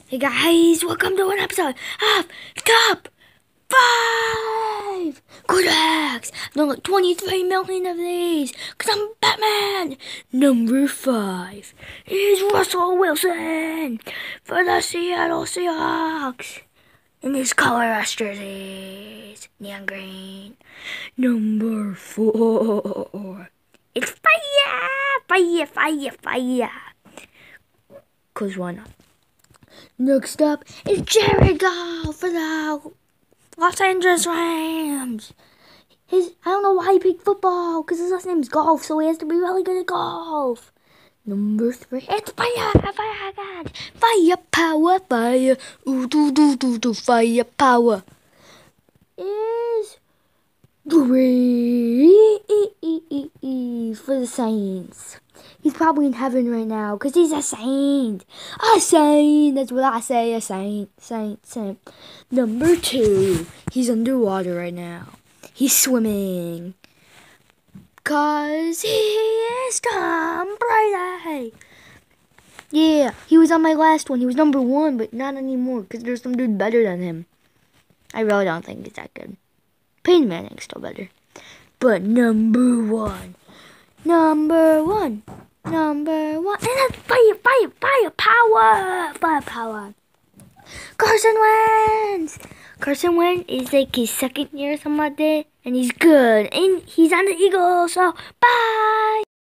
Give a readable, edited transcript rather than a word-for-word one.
Hey guys, welcome to an episode of Top 5! Correct! I've done like 23 million of these, because I'm Batman! Number 5 is Russell Wilson for the Seattle Seahawks in his colorless jerseys, neon green. Number 4, it's fire! Cause why not? Next up is Jared Goff for the Los Angeles Rams. I don't know why he picked football, because his last name is Golf, so he has to be really good at golf. Number 3, it's fire, God. Firepower, fire, do, firepower. Is Green for the Saints. He's probably in heaven right now, because he's a saint. A saint, that's what I say, a saint. Number 2, he's underwater right now. He's swimming. Because he is Tom Brady. Yeah, he was on my last one. He was number 1, but not anymore, because there's some dude better than him. I really don't think he's that good. Peyton Manning's still better. But number 1. And that's firepower. Carson Wentz is like his second year or something like that, and he's good, and he's on the Eagles, so bye.